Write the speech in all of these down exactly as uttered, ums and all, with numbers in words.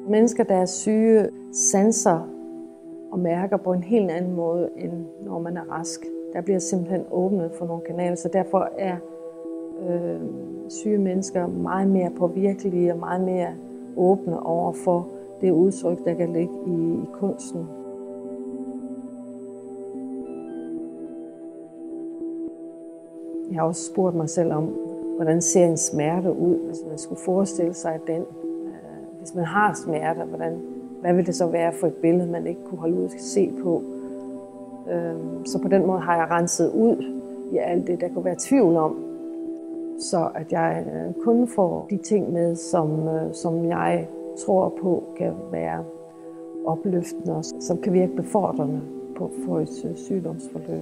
Mennesker, der er syge, sanser og mærker på en helt anden måde, end når man er rask. Der bliver simpelthen åbnet for nogle kanaler, så derfor er øh, syge mennesker meget mere påvirkelige og meget mere åbne over for det udtryk, der kan ligge i, i kunsten. Jeg har også spurgt mig selv om, hvordan ser en smerte ud, hvis man skulle forestille sig den. Hvis man har smerter, hvordan, hvad vil det så være for et billede, man ikke kunne holde ud og se på? Så på den måde har jeg renset ud i alt det, der kunne være tvivl om, så at jeg kun får de ting med, som, som jeg tror på kan være opløftende og som kan virke befordrende på, for et sygdomsforløb.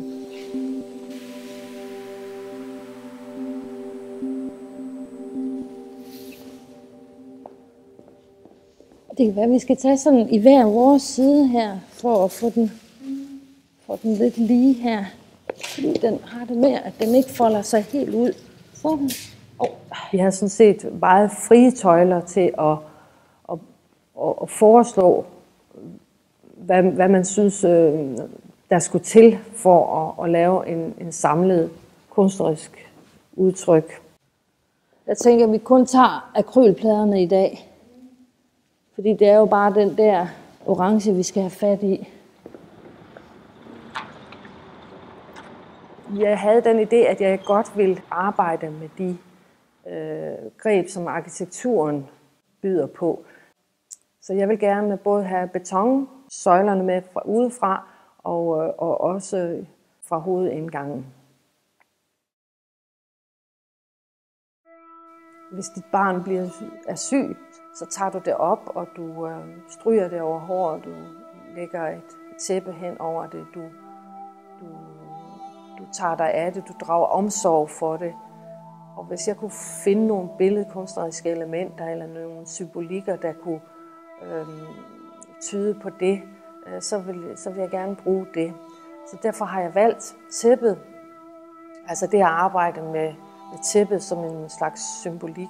Det kan være, at vi skal tage sådan i hver vores side her, for at få den, få den lidt lige her. Fordi den har det med, at den ikke folder sig helt ud. Sådan. Oh. Vi har sådan set meget frie tøjler til at, at, at, at foreslå, hvad, hvad man synes, der skulle til for at, at lave en, en samlet kunstnerisk udtryk. Jeg tænker, at vi kun tager akrylpladerne i dag. Fordi det er jo bare den der orange, vi skal have fat i. Jeg havde den idé, at jeg godt ville arbejde med de øh, greb, som arkitekturen byder på. Så jeg vil gerne både have betonsøjlerne med fra udefra og, og også fra hovedindgangen. Hvis dit barn bliver, er syg, så tager du det op, og du øh, stryger det over håret, du lægger et tæppe hen over det, du, du, du tager dig af det, du drager omsorg for det. Og hvis jeg kunne finde nogle billedkunstneriske elementer eller nogle symbolikker, der kunne øh, tyde på det, øh, så, vil, så vil jeg gerne bruge det. Så derfor har jeg valgt tæppet, altså det at arbejde med, med tæppet som en slags symbolik.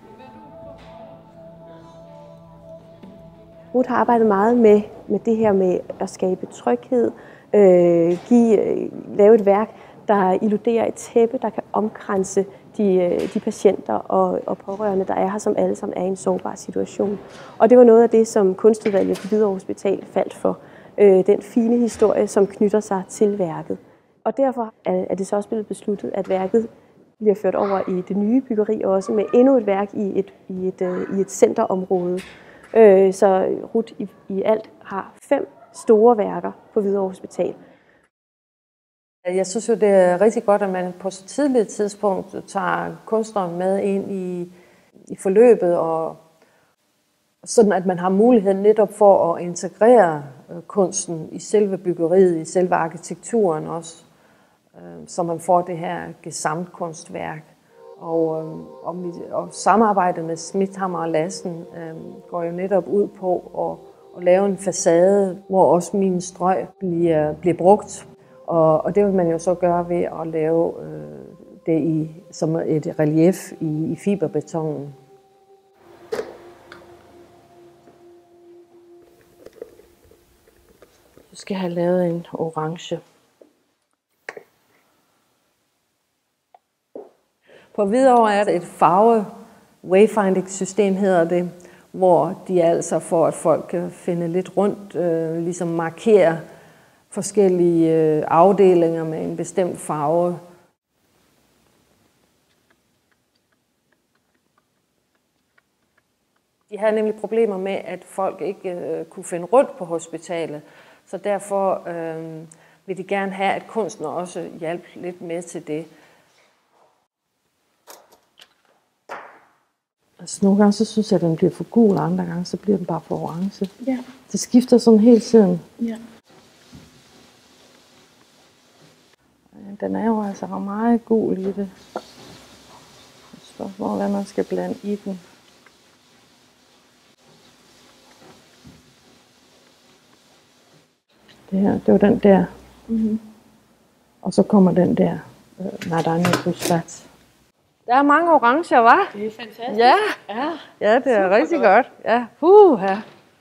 Ruth har arbejdet meget med, med det her med at skabe tryghed, øh, give, øh, lave et værk, der illuderer et tæppe, der kan omkranse de, øh, de patienter og, og pårørende, der er her, som alle sammen er i en sårbar situation. Og det var noget af det, som Kunstudvalget på Hvidovre Hospital faldt for. Øh, den fine historie, som knytter sig til værket. Og derfor er det så også blevet besluttet, at værket bliver ført over i det nye byggeri, også med endnu et værk i et, i et, øh, i et centerområde. Så Ruth i, i alt har fem store værker på Hvidovre Hospital. Jeg synes jo, det er rigtig godt, at man på så tidligt tidspunkt tager kunstneren med ind i, i forløbet, og sådan at man har mulighed netop for at integrere kunsten i selve byggeriet, i selve arkitekturen også, så man får det her gesamtkunstværk. Og, og, mit, og samarbejdet med Smithammer og Lassen øh, går jo netop ud på at, at lave en facade, hvor også min strøg bliver, bliver brugt. Og, og det vil man jo så gøre ved at lave øh, det i, som et relief i, i fiberbetonen. Så skal jeg have lavet en orange. På Hvidovre er det et farve wayfinding system, hedder det, hvor de altså for at folk kan finde lidt rundt, øh, ligesom markere forskellige øh, afdelinger med en bestemt farve. De havde nemlig problemer med, at folk ikke øh, kunne finde rundt på hospitalet, så derfor øh, vil de gerne have, at kunstner også hjælper lidt med til det. Altså, nogle gange så synes jeg, at den bliver for gul, og andre gange så bliver den bare for orange. Ja. Det skifter sådan hele tiden. Ja. Den er jo altså meget gul i det. Spørgsmålet, hvad man skal blande i den. Det her, det var den der. Mm-hmm. Og så kommer den der. Øh, Nadania Buslat. Der er mange oranger, hva'? Det er fantastisk. Ja, ja. ja det er super rigtig godt. godt. Ja, puh, ja.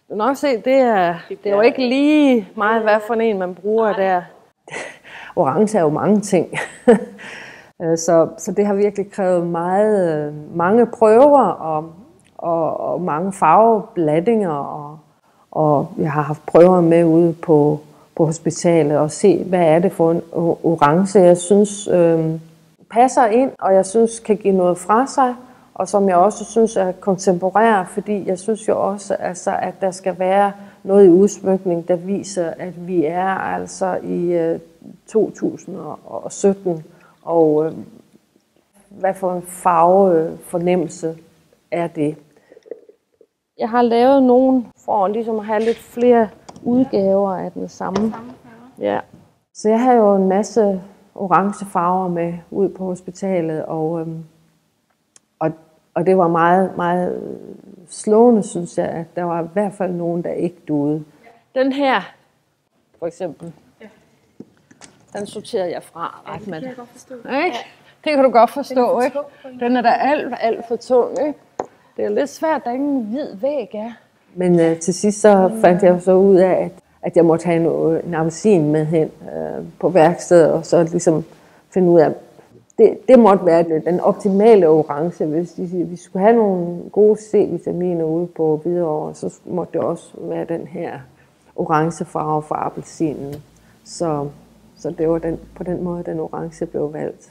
Du kan nok se, det er, det er jo ikke lige meget, hvad for en man bruger der. Orange er jo mange ting. så, så det har virkelig krævet meget, mange prøver og, og, og mange farveblandinger. Og, og jeg har haft prøver med ude på, på hospitalet og se, hvad er det for en orange, jeg synes øh, passer ind, og jeg synes kan give noget fra sig. Og som jeg også synes er kontemporær, fordi jeg synes jo også, altså, at der skal være noget i udsmykning, der viser, at vi er altså i øh, to tusind og sytten, og øh, hvad for en farvefornemmelse er det? Jeg har lavet nogen for ligesom at have lidt flere udgaver af den samme. Ja. Så jeg har jo en masse orange farver med ud på hospitalet, og øh, Og, og det var meget, meget slående, synes jeg, at der var i hvert fald nogen, der ikke duede. Den her, for eksempel, ja. Den sorterede jeg fra. Ja, det kan jeg godt forstå. Ikke? Det kan du godt forstå, ikke? Den er da alt, alt for tung, ikke? Det er lidt svært, der ingen hvid væg er. Men uh, til sidst så fandt jeg så ud af, at, at jeg måtte have en, en appelsin med hen uh, på værkstedet, og så ligesom finde ud af, Det, det måtte være den optimale orange. Hvis vi skulle have nogle gode C-vitaminer ude på Hvidovre, så måtte det også være den her orange farve fra appelsinen. Så, så det var den, på den måde, den orange blev valgt.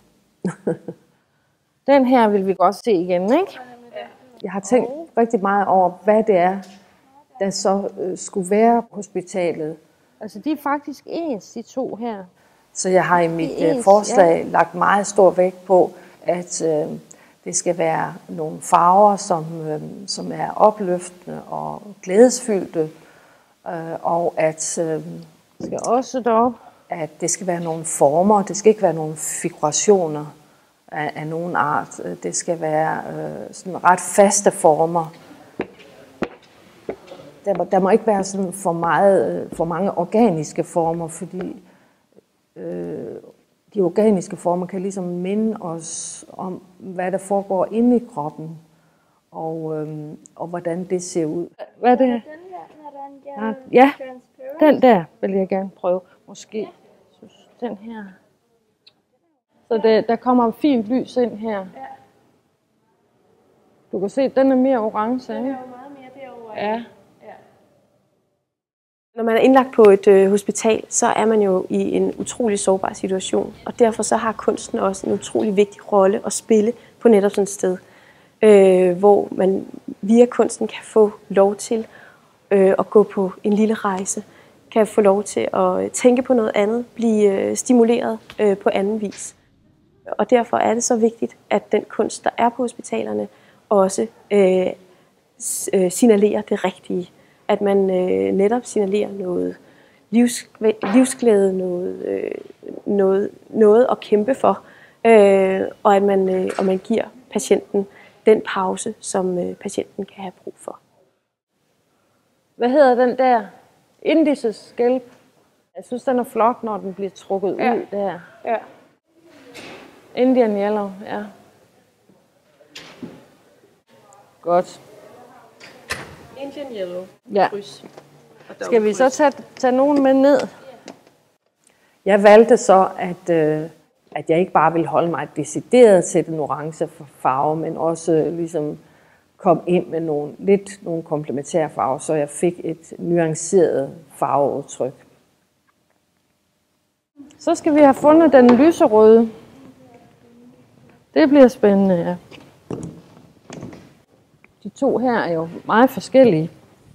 Den her vil vi godt se igen, ikke? Jeg har tænkt rigtig meget over, hvad det er, der så øh, skulle være på hospitalet. Altså, de er faktisk ens, de to her. Så jeg har i mit ens, forslag ja. lagt meget stor vægt på, at øh, det skal være nogle farver, som, øh, som er opløftende og glædesfyldte, øh, og at, øh, skal også dog, at det skal være nogle former, det skal ikke være nogle figurationer af, af nogen art. Det skal være øh, sådan ret faste former. Der, der må ikke være sådan for, meget, for mange organiske former, fordi de organiske former kan ligesom minde os om, hvad der foregår inde i kroppen, og, øhm, og hvordan det ser ud. Hvad er det her? Ja, ja, den der vil jeg gerne prøve. Måske den her. Så det, der kommer fint lys ind her. Du kan se, at den er mere orange. Den er jo meget mere derovre. Ja. Når man er indlagt på et øh, hospital, så er man jo i en utrolig sårbar situation, og derfor så har kunsten også en utrolig vigtig rolle at spille på netop sådan et sted, øh, hvor man via kunsten kan få lov til øh, at gå på en lille rejse, kan få lov til at tænke på noget andet, blive øh, stimuleret øh, på anden vis. Og derfor er det så vigtigt, at den kunst, der er på hospitalerne, også øh, signalerer det rigtige. At man øh, netop signalerer noget livs, livsglæde, noget, øh, noget, noget at kæmpe for, øh, og at man, øh, og man giver patienten den pause, som øh, patienten kan have brug for. Hvad hedder den der? Indices skælp. Jeg synes, den er flot, når den bliver trukket ja. ud der. Ja. Indian Yellow, ja. Godt. Indian Yellow. Ja. Skal vi så tage, tage nogen med ned? Jeg valgte så, at, øh, at jeg ikke bare ville holde mig decideret til den orange farve, men også ligesom kom ind med nogle, lidt nogle komplementære farver, så jeg fik et nuanceret farveudtryk. Så skal vi have fundet den lyserøde. Det bliver spændende, ja. De to her er jo meget forskellige.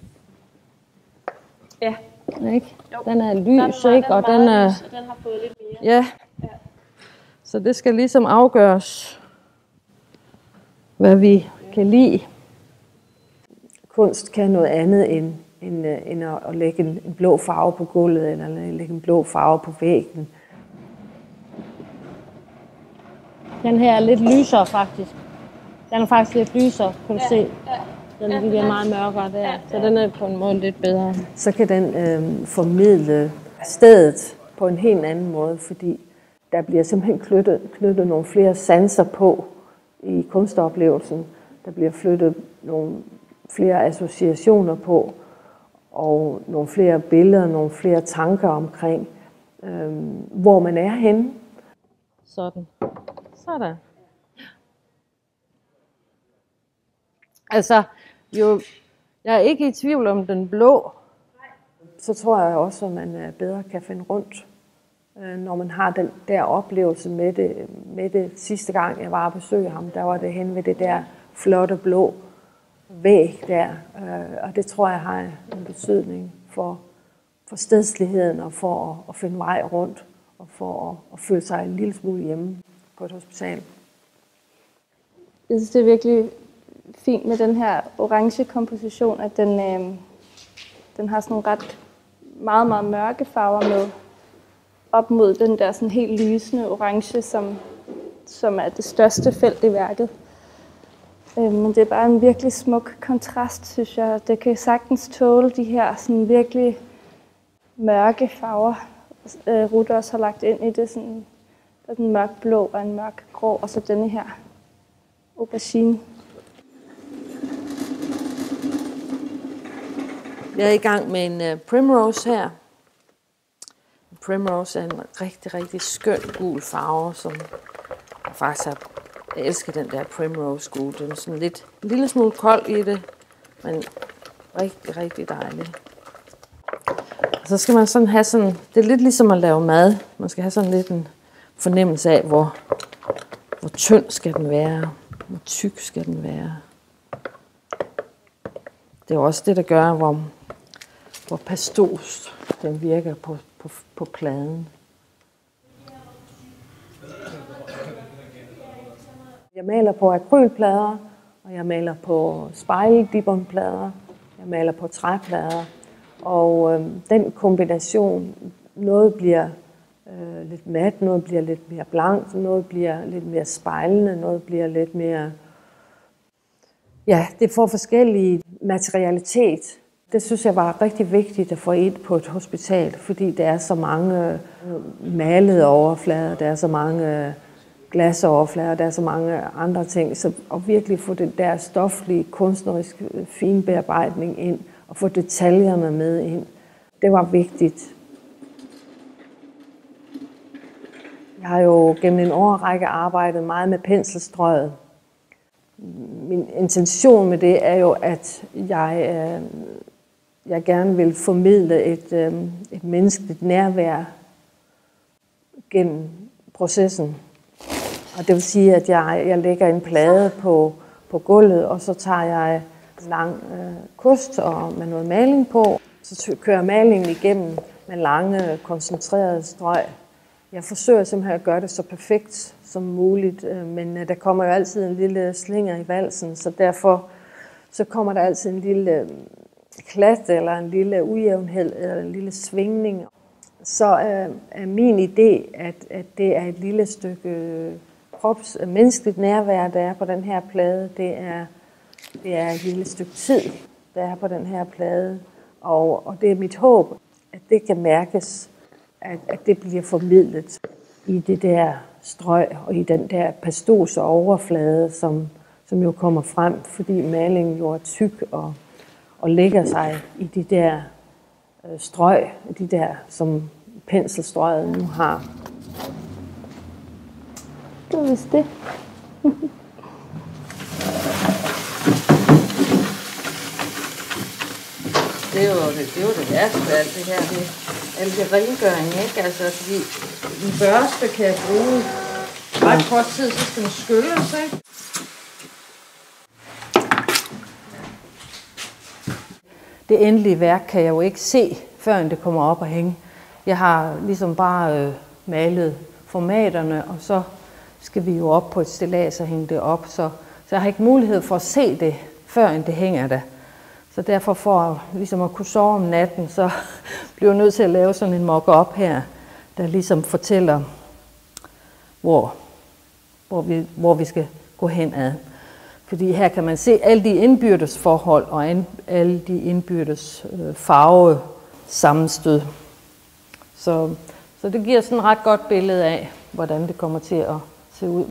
Ja. Ikke? Den er lys, den, ikke? Og den, er, lys, og den har fået lidt mere. Ja. ja. Så det skal ligesom afgøres, hvad vi kan lide. Kunst kan noget andet end, end, end at lægge en, en blå farve på gulvet, eller lægge en blå farve på væggen. Den her er lidt lysere, faktisk. Den er faktisk lidt lysere, kan du ja, se. Ja, den bliver ja, meget mørkere der, ja, så den er på en måde lidt bedre. Så kan den øh, formidle stedet på en helt anden måde, fordi der bliver simpelthen knyttet, knyttet nogle flere sanser på i kunstoplevelsen. Der bliver flyttet nogle flere associationer på, og nogle flere billeder, nogle flere tanker omkring, øh, hvor man er henne. Sådan. Sådan. Altså, jo, jeg er ikke i tvivl om den blå. Så tror jeg også, at man bedre kan finde rundt, når man har den der oplevelse med det. Med det sidste gang, jeg var og besøgte ham, der var det hen ved det der flotte blå væg der. Og det tror jeg har en betydning for, for stedsligheden og for at, at finde vej rundt og for at, at føle sig en lille smule hjemme på et hospital. Jeg synes, det er virkelig fint med den her orange komposition, at den, øh, den har sådan nogle ret meget, meget mørke farver med, op mod den der sådan helt lysende orange, som, som er det største felt i værket. Øh, men det er bare en virkelig smuk kontrast, synes jeg. Det kan sagtens tåle de her sådan virkelig mørke farver, øh, Ruth også har lagt ind i det. Sådan, der er en mørk blå og en mørk grå, og så denne her aubergine. Jeg er i gang med en uh, primrose her. Primrose er en rigtig, rigtig skøn gul farve, som jeg faktisk har. Jeg elsker den der primrose gul. Den er sådan lidt, en lille smule kold i det, men rigtig, rigtig dejlig. Og så skal man sådan have sådan, det er lidt ligesom at lave mad. Man skal have sådan lidt en fornemmelse af, hvor, hvor tynd skal den være, hvor tyk skal den være. Det er også det, der gør, hvor hvor pastos den virker på, på, på pladen. Jeg maler på akrylplader, og jeg maler på spejldibonplader, jeg maler på træplader, og øh, den kombination, noget bliver øh, lidt mat, noget bliver lidt mere blankt, noget bliver lidt mere spejlende, noget bliver lidt mere. Ja, det får forskellige materialitet. Det synes jeg var rigtig vigtigt at få ind på et hospital, fordi der er så mange malede overflader, der er så mange glasoverflader, der er så mange andre ting. Så at virkelig få den der stoflige, kunstneriske finbearbejdning ind, og få detaljerne med ind, det var vigtigt. Jeg har jo gennem en årrække arbejdet meget med penselstrøget. Min intention med det er jo, at jeg, øh, jeg gerne vil formidle et, øh, et menneskeligt nærvær gennem processen. Og det vil sige, at jeg, jeg lægger en plade på, på gulvet, og så tager jeg lang øh, kost og med noget maling på. Så kører malingen igennem med lange, koncentrerede strøg. Jeg forsøger simpelthen at gøre det så perfekt som muligt, men der kommer jo altid en lille slinger i valsen, så derfor så kommer der altid en lille klat eller en lille ujævnhed eller en lille svingning. Så er min idé, at, at det er et lille stykke krops, menneskeligt nærvær, der er på den her plade. Det er, det er et lille stykke tid, der er på den her plade, og, og det er mit håb, at det kan mærkes, at, at det bliver formidlet i det der strøg og i den der pastose overflade, som, som jo kommer frem, fordi malingen jo er tyk og, og lægger sig i de der øh, strøg, de der, som penselstrøget nu har. Det var vist det. Det er jo det, det, er jo det værste af alt det her, det, alt det rengøring, ikke? Altså, fordi en børste kan jeg bruge ret kort tid, så skal den skylles, ikke? Det endelige værk kan jeg jo ikke se, før det kommer op og hænge. Jeg har ligesom bare øh, malet formaterne, og så skal vi jo op på et stillads og hænge det op, så, så jeg har ikke mulighed for at se det, før det hænger der. Så derfor for ligesom at kunne sove om natten, så bliver jeg nødt til at lave sådan en mock-up her, der ligesom fortæller, hvor, hvor, vi, hvor vi skal gå hen ad. Fordi her kan man se alle de indbyrdes forhold og alle de indbyrdes øh, farve sammenstød. Så, så det giver sådan et ret godt billede af, hvordan det kommer til at se ud.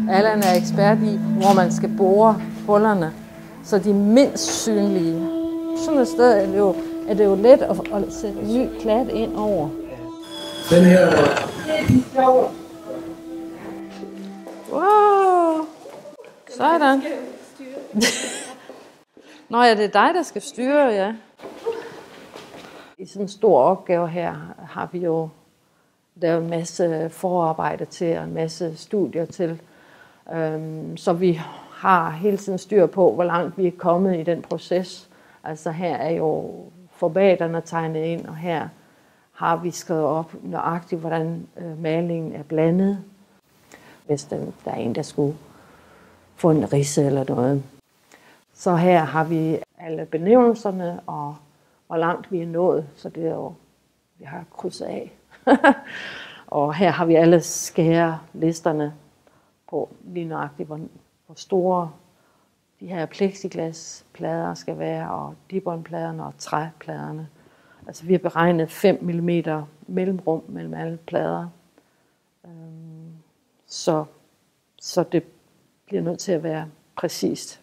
Allan er ekspert i, hvor man skal bore hullerne, så de er mindst synlige. Sådan et sted er det jo, er det jo let at, at sætte en ny klat ind over. Den her... Wow! Sådan. Nå ja, det er dig, der skal styre, ja. I sådan en stor opgave her har vi jo lavet en masse forarbejde til og en masse studier til. Så vi har hele tiden styr på, hvor langt vi er kommet i den proces. Altså her er jo formaterne tegnet ind, og her har vi skrevet op nøjagtigt, hvordan malingen er blandet. Hvis der er en, der skulle få en ridse eller noget. Så her har vi alle benævnelserne, og hvor langt vi er nået, så det er jo, vi har krydset af. Og her har vi alle skærelisterne på lige nøjagtigt, hvor, hvor store de her plexiglasplader skal være, og dibondpladerne og træpladerne. Altså vi har beregnet fem millimeter mellemrum mellem alle plader. Så, så det bliver nødt til at være præcist.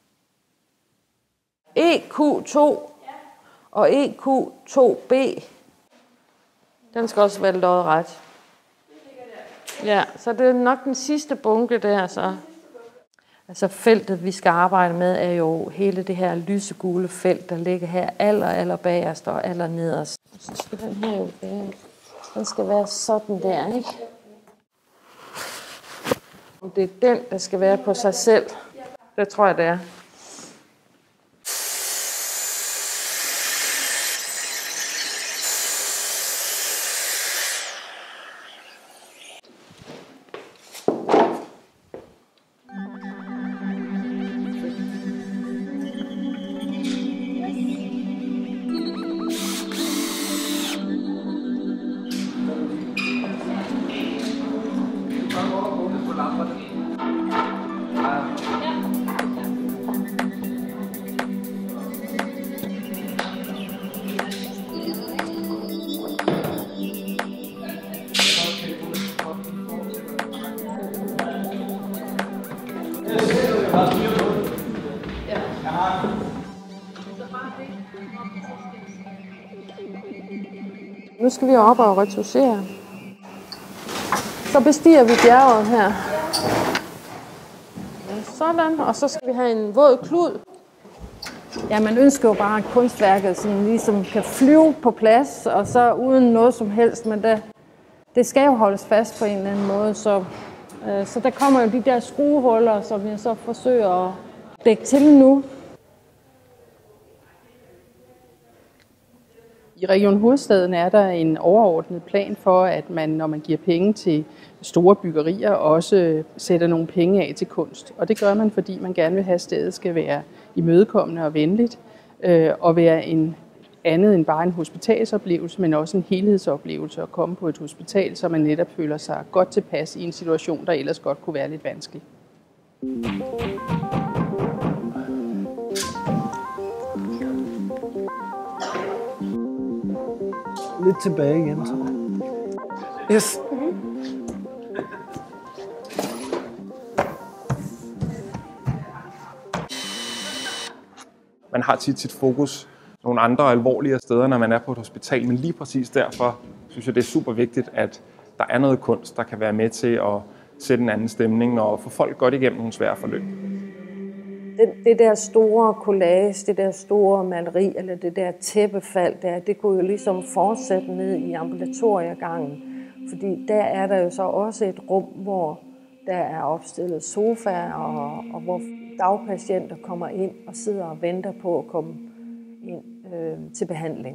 E Q to og E Q to B, den skal også være lodret. Ja, så det er nok den sidste bunke der. Så. Altså feltet, vi skal arbejde med, er jo hele det her lysegule felt, der ligger her aller, aller bagerst og aller nederst. Så skal den her jo være, den skal være sådan der, ikke? Om det er den, der skal være på sig selv, det tror jeg, det er. Nu skal vi op og retouchere. Så bestiger vi bjerget her. Sådan, og så skal vi have en våd klud. Ja, man ønsker jo bare, at kunstværket sådan ligesom kan flyve på plads, og så uden noget som helst, men det, det skal jo holdes fast på en eller anden måde. Så, øh, så der kommer jo de der skruehuller, som jeg så forsøger at dække til nu. I Region Hovedstaden er der en overordnet plan for, at man, når man giver penge til store byggerier, også sætter nogle penge af til kunst. Og det gør man, fordi man gerne vil have, at stedet skal være imødekommende og venligt, øh, og være en andet end bare en hospitalsoplevelse, men også en helhedsoplevelse at komme på et hospital, så man netop føler sig godt tilpas i en situation, der ellers godt kunne være lidt vanskelig. Lidt tilbage igen, så. Yes. Man har tit sit fokus nogle andre alvorlige steder, når man er på et hospital, men lige præcis derfor synes jeg, det er super vigtigt, at der er noget kunst, der kan være med til at sætte en anden stemning og få folk godt igennem nogle svære forløb. Det, det der store collage, det der store maleri, eller det der tæppefald, der, det kunne jo ligesom fortsætte ned i ambulatoriegangen. Fordi der er der jo så også et rum, hvor der er opstillet sofaer, og, og hvor dagpatienter kommer ind og sidder og venter på at komme ind øh, til behandling.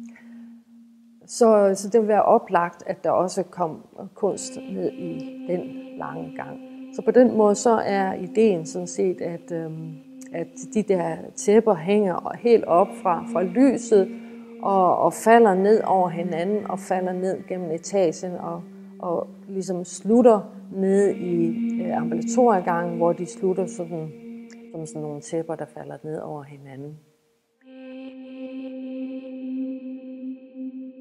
Så, så det vil være oplagt, at der også kom kunst ned i den lange gang. Så på den måde så er ideen sådan set, at, øhm, at de der tæpper hænger helt op fra, fra lyset og, og falder ned over hinanden og falder ned gennem etagen og, og ligesom slutter ned i øh, ambulatoriegangen, hvor de slutter sådan, som sådan nogle tæpper, der falder ned over hinanden.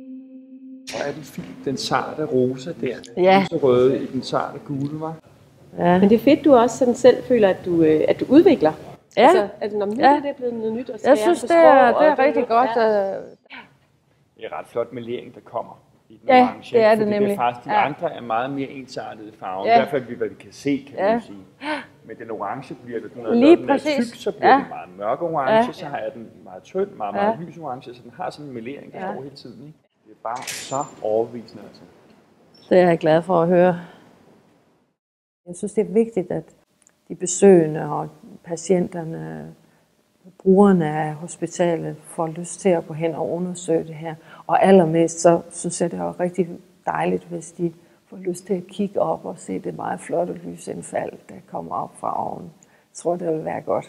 Hvor er den fin, den sarte rosa der, ja. Den røde i den sarte gule, var. Ja. Men det er fedt, du også sådan selv føler, at du, øh, at du udvikler. Ja. Altså, at når nu Ja. er det blevet noget nyt. Og Jeg synes, det er, det er rigtig godt. Ja. Øh, Det er ret flot melering, der kommer i den Ja, orange. det er det fordi nemlig. Det er faktisk, de Ja. andre er meget mere ensartede farver. Ja. I hvert fald, hvad vi kan se, kan Ja. man sige. Men den orange bliver det, når Lige den er præcis. tyk, så bliver Ja. det meget mørk orange, Ja. så har jeg den meget tynd, meget, Ja. meget lys orange, så den har sådan en melering, der Ja. står hele tiden. Ikke? Det er bare så overbevisende, altså. Det er jeg glad for at høre. Jeg synes, det er vigtigt, at de besøgende og patienterne, brugerne af hospitalet, får lyst til at gå hen og undersøge det her. Og allermest så synes jeg, det er rigtig dejligt, hvis de får lyst til at kigge op og se det meget flotte lysindfald, der kommer op fra oven. Jeg tror, det vil være godt.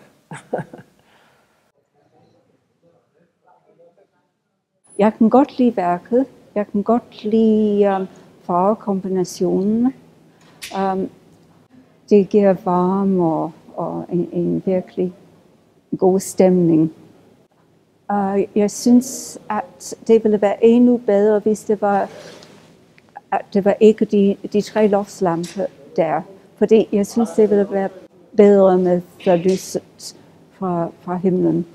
Jeg kan godt lide værket. Jeg kan godt lide um, farvekombinationen. Um, det giver varme og, og en, en virkelig god stemning. Uh, jeg synes, at det ville være endnu bedre, hvis det var, at det var ikke de, de tre loftslamper der. Fordi jeg synes, det ville være bedre med der lyset fra, fra himlen.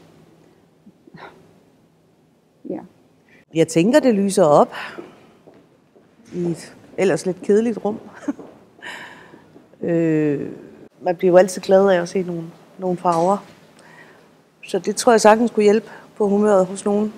Ja. Jeg tænker, det lyser op i et ellers lidt kedeligt rum. øh, man bliver jo altid glad af at se nogle, nogle farver. Så det tror jeg sagtens kunne hjælpe på humøret hos nogen.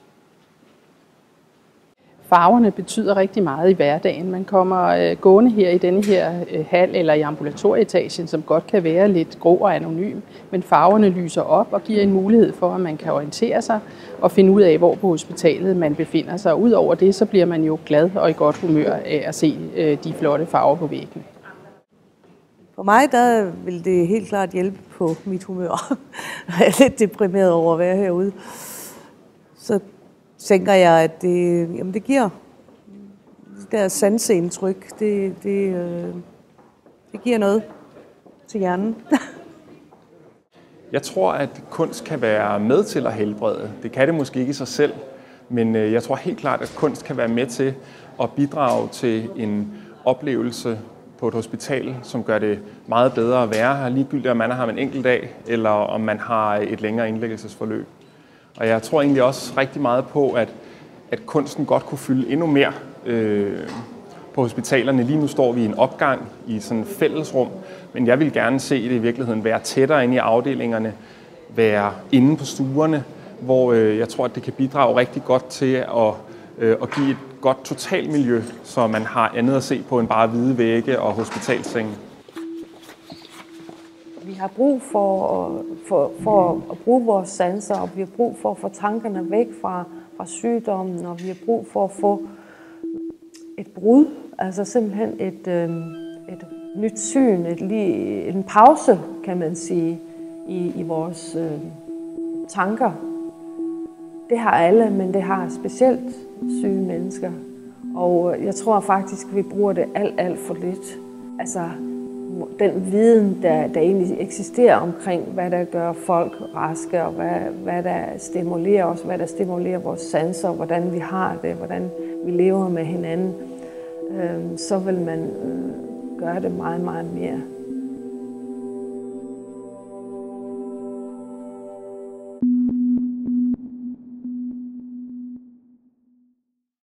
Farverne betyder rigtig meget i hverdagen. Man kommer øh, gående her i denne her øh, hal eller i ambulatorieetagen, som godt kan være lidt grå og anonym, men farverne lyser op og giver en mulighed for, at man kan orientere sig og finde ud af, hvor på hospitalet man befinder sig. Og udover det, så bliver man jo glad og i godt humør af at se øh, de flotte farver på væggene. For mig, der vil det helt klart hjælpe på mit humør. Jeg er lidt deprimeret over at være herude. Så tænker jeg, at det, jamen det giver det der sanseindtryk, det, det, øh, det giver noget til hjernen. Jeg tror, at kunst kan være med til at helbrede. Det kan det måske ikke i sig selv, men jeg tror helt klart, at kunst kan være med til at bidrage til en oplevelse på et hospital, som gør det meget bedre at være her, ligegyldigt om man har en enkelt dag, eller om man har et længere indlæggelsesforløb. Og jeg tror egentlig også rigtig meget på, at, at kunsten godt kunne fylde endnu mere øh, på hospitalerne. Lige nu står vi i en opgang i sådan et fællesrum, men jeg vil gerne se det i virkeligheden være tættere inde i afdelingerne, være inde på stuerne, hvor øh, jeg tror, at det kan bidrage rigtig godt til at, øh, at give et godt totalmiljø, så man har andet at se på end bare hvide vægge og hospitalssenge. Vi har brug for, for, for at bruge vores sanser, og vi har brug for at få tankerne væk fra, fra sygdommen, og vi har brug for at få et brud, altså simpelthen et, øh, et nyt syn, et, en pause, kan man sige, i, i vores øh, tanker. Det har alle, men det har specielt syge mennesker. Og jeg tror faktisk, at vi bruger det alt, alt for lidt. Altså, den viden, der, der egentlig eksisterer omkring, hvad der gør folk raske, og hvad, hvad der stimulerer os, hvad der stimulerer vores sanser, hvordan vi har det, hvordan vi lever med hinanden, øh, så vil man øh, gøre det meget, meget mere